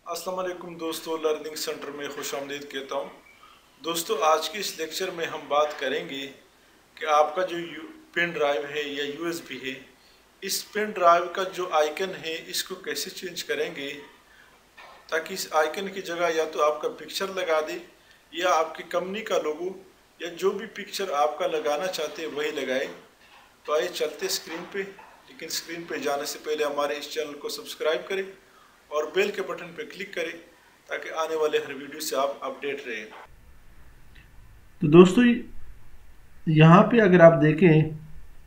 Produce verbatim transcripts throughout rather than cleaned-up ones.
अस्सलाम वालेकुम दोस्तों, लर्निंग सेंटर में खुशामदीद कहता हूँ। दोस्तों, आज के इस लेक्चर में हम बात करेंगे कि आपका जो पेन ड्राइव है या यूएसबी है, इस पेन ड्राइव का जो आइकन है इसको कैसे चेंज करेंगे ताकि इस आइकन की जगह या तो आपका पिक्चर लगा दे या आपकी कंपनी का लोगो या जो भी पिक्चर आपका लगाना चाहते हैं वही लगाए। तो आइए चलते स्क्रीन पे, लेकिन स्क्रीन पे जाने से पहले हमारे इस चैनल को सब्सक्राइब करें और बेल के बटन पर क्लिक करें ताकि आने वाले हर वीडियो से आप अपडेट रहें। तो दोस्तों, यहाँ पे अगर आप देखें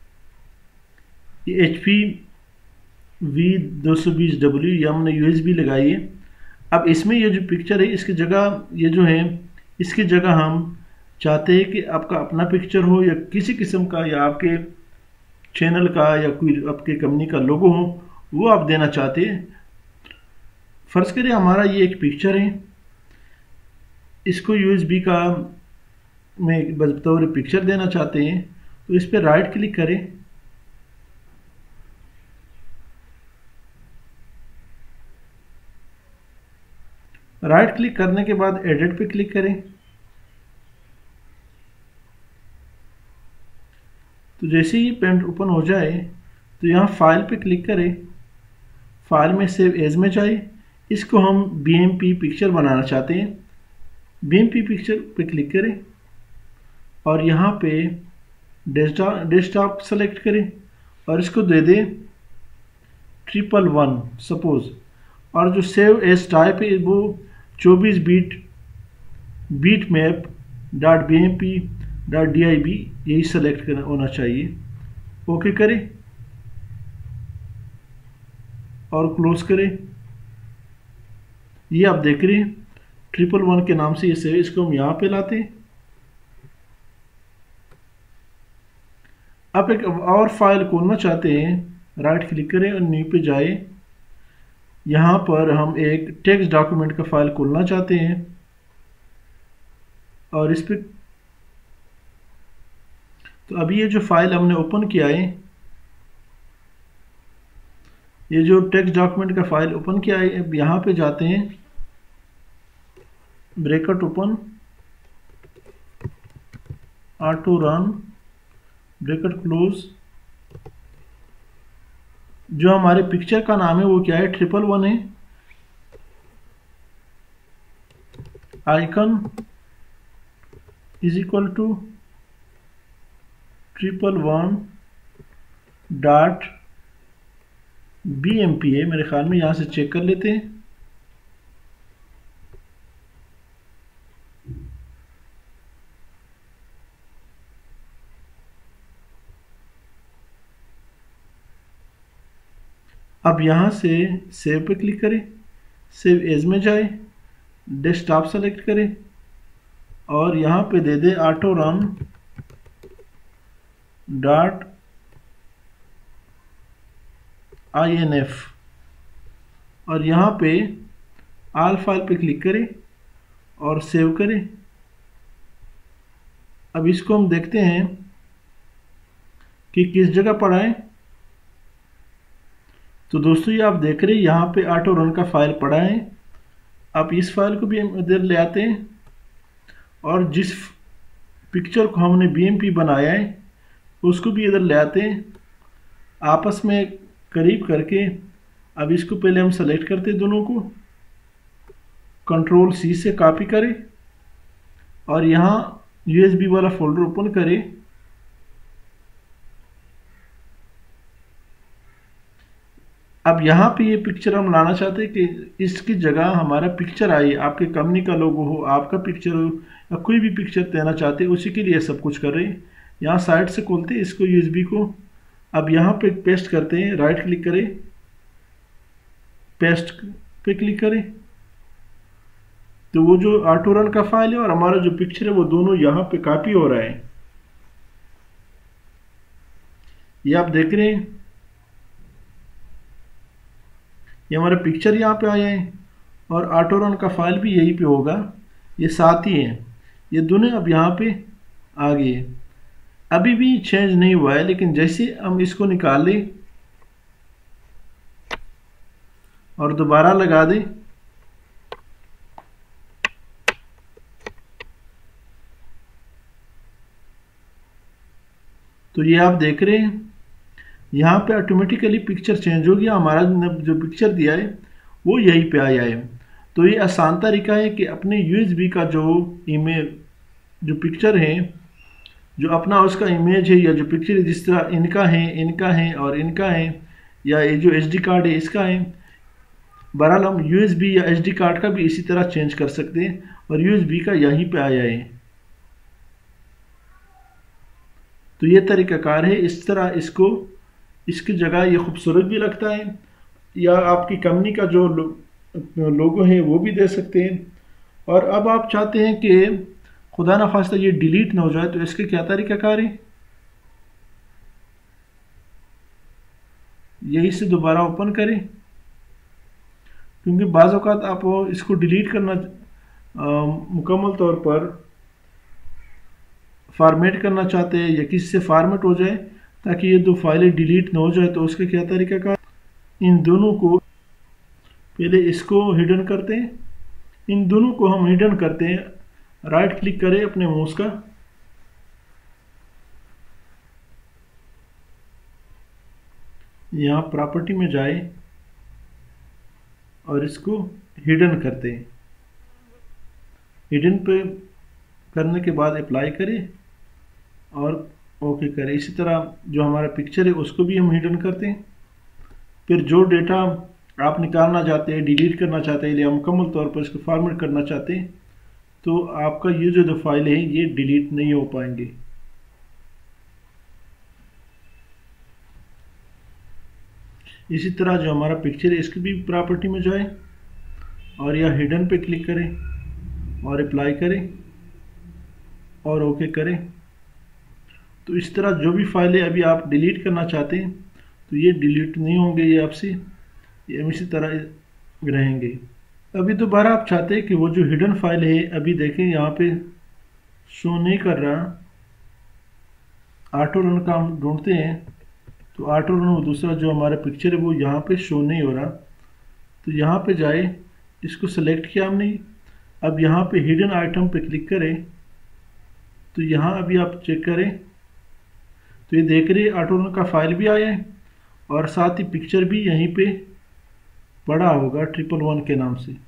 ये एच पी वी दो सौ बीस डब्ल्यू ये हमने यूएसबी लगाई है। अब इसमें ये जो पिक्चर है इसकी जगह ये जो है इसकी जगह हम चाहते हैं कि आपका अपना पिक्चर हो या किसी किस्म का या आपके चैनल का या कोई आपके कंपनी का लोगो हो, वो आप देना चाहते हैं। फ़र्ज़ करिए हमारा ये एक पिक्चर है, इसको यूएसबी का में बतौर पिक्चर देना चाहते हैं। तो इस पर राइट क्लिक करें, राइट क्लिक करने के बाद एडिट पे क्लिक करें। तो जैसे ही पेन ओपन हो जाए तो यहाँ फाइल पे क्लिक करें, फाइल में सेव एज में जाए। इसको हम बीएमपी पिक्चर बनाना चाहते हैं। बीएमपी पिक्चर पे क्लिक करें और यहाँ पे डेस्कटॉप डेस्कटॉप सेलेक्ट करें और इसको दे दें ट्रिपल वन सपोज। और जो सेव एज टाइप है वो चौबीस bit bit map dot B M P dot D I B यही सेलेक्ट करना होना चाहिए। ओके करें और क्लोज करें। ये आप देख रहे हैं ट्रिपल वन के नाम से ये सेव, इसको हम यहाँ पे लाते हैं। आप एक और फाइल खोलना चाहते हैं, राइट क्लिक करें और न्यू पे जाए। यहाँ पर हम एक टेक्स्ट डॉक्यूमेंट का फाइल खोलना चाहते हैं और इस पे तो अभी ये जो फाइल हमने ओपन किया है, ये जो टेक्स्ट डॉक्यूमेंट का फाइल ओपन किया है, अब यहाँ पे जाते हैं, bracket open, auto run, bracket close. जो हमारे पिक्चर का नाम है वो क्या है, ट्रिपल वन है। Icon is equal to triple one dot B M P है मेरे ख्याल में, यहाँ से चेक कर लेते हैं। अब यहाँ से सेव पे क्लिक करें, सेव एज में जाए, डेस्कटॉप सेलेक्ट करें और यहाँ पे दे दे auto run dot I N F और यहाँ पे आल फाइल पे क्लिक करें और सेव करें। अब इसको हम देखते हैं कि किस जगह पड़ा है। तो दोस्तों, ये आप देख रहे हैं यहाँ पे ऑटो रन का फाइल पड़ा है। आप इस फाइल को भी हम इधर ले आते हैं और जिस पिक्चर को हमने बीएमपी बनाया है उसको भी इधर ले आते हैं, आपस में करीब करके। अब इसको पहले हम सेलेक्ट करते हैं, दोनों को कंट्रोल सी से कॉपी करें और यहाँ यूएसबी वाला फोल्डर ओपन करें। अब यहाँ पे ये पिक्चर हम लाना चाहते हैं कि इसकी जगह हमारा पिक्चर आए, आपके कंपनी का लोगो हो, आपका पिक्चर हो या कोई भी पिक्चर देना चाहते हैं, उसी के लिए सब कुछ कर रहे हैं। यहाँ साइड से खोलते हैं इसको यूएसबी को। अब यहाँ पे पेस्ट करते हैं, राइट क्लिक करें, पेस्ट पे क्लिक करें। तो वो जो ऑटो रन का फाइल है और हमारा जो पिक्चर है वो दोनों यहाँ पे कॉपी हो रहा है। ये आप देख रहे हैं, ये हमारा पिक्चर यहाँ पे आया है और ऑटो रन का फाइल भी यहीं पे होगा, ये साथ ही हैं। ये दोनों अब यहाँ पे आ गए। अभी भी चेंज नहीं हुआ है, लेकिन जैसे हम इसको निकाल लें और दोबारा लगा दें तो ये आप देख रहे हैं यहाँ पे ऑटोमेटिकली पिक्चर चेंज हो गया, हमारा जो पिक्चर दिया है वो यहीं पे आया है। तो ये आसान तरीका है कि अपने यूएसबी का जो इमेज जो पिक्चर है, जो अपना उसका इमेज है या जो पिक्चर है, जिस तरह इनका है इनका है और इनका है, या ये जो एचडी कार्ड है इसका है, बहरहाल हम यूएसबी या एचडी कार्ड का भी इसी तरह चेंज कर सकते हैं और यूएसबी का यहीं पे आया है। तो ये तरीकाकार है, इस तरह इसको इसकी जगह ये खूबसूरत भी लगता है, या आपकी कंपनी का जो लो, लोगो है वो भी दे सकते हैं। और अब आप चाहते हैं कि खुदा ना खास्ता ये डिलीट ना हो जाए, तो इसके क्या तरीकाकार है, यही से दोबारा ओपन करें, क्योंकि बाज़ औक़ात आप इसको डिलीट करना मुकम्मल तौर पर फॉर्मेट करना चाहते हैं या किसी से फॉर्मेट हो जाए ताकि ये दो फाइलें डिलीट ना हो जाए। तो उसके क्या तरीका का, इन दोनों को पहले इसको हिडन करते हैं, इन दोनों को हम हिडन करते हैं। राइट क्लिक करें अपने माउस का, यहाँ प्रॉपर्टी में जाए और इसको हिडन करते हैं। हिडन पे करने के बाद अप्लाई करें और ओके करें। इसी तरह जो हमारा पिक्चर है उसको भी हम हिडन करते हैं। फिर जो डेटा आप निकालना चाहते हैं, डिलीट करना चाहते हैं या मुकम्मल तौर पर इसको फॉर्मेट करना चाहते हैं, तो आपका ये जो दो फाइल है ये डिलीट नहीं हो पाएंगे। इसी तरह जो हमारा पिक्चर है इसकी भी प्रॉपर्टी में जाए और या हिडन पे क्लिक करें और अप्लाई करें और ओके करें। तो इस तरह जो भी फाइलें अभी आप डिलीट करना चाहते हैं तो ये डिलीट नहीं होंगे, ये आपसे ये इसी तरह रहेंगे। अभी दोबारा आप चाहते हैं कि वो जो हिडन फाइल है, अभी देखें यहाँ पे शो नहीं कर रहा, ऑटो रन का हम ढूंढते हैं तो ऑटो रन वो दूसरा जो हमारा पिक्चर है वो यहाँ पे शो नहीं हो रहा। तो यहाँ पे जाए, इसको सेलेक्ट किया हमने, अब यहाँ पे हिडन आइटम पे क्लिक करें तो यहाँ अभी आप चेक करें तो ये देख रहे ऑटो रन का फाइल भी आया है और साथ ही पिक्चर भी यहीं पे पड़ा होगा ट्रिपल वन के नाम से,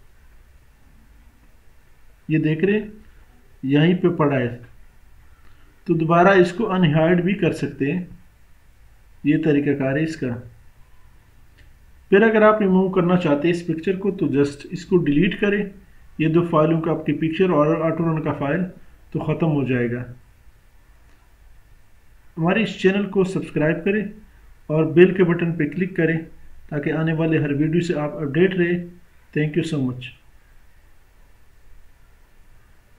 ये देख रहे यहीं पे पड़ा है। तो दोबारा इसको अनहाइड भी कर सकते हैं, ये तरीकाकार है इसका। फिर अगर आप रिमूव करना चाहते हैं इस पिक्चर को तो जस्ट इसको डिलीट करें, ये दो फाइलों का आपकी पिक्चर और ऑटो रन का फाइल तो ख़त्म हो जाएगा। हमारे इस चैनल को सब्सक्राइब करें और बेल के बटन पर क्लिक करें ताकि आने वाले हर वीडियो से आप अपडेट रहे। Thank you so much.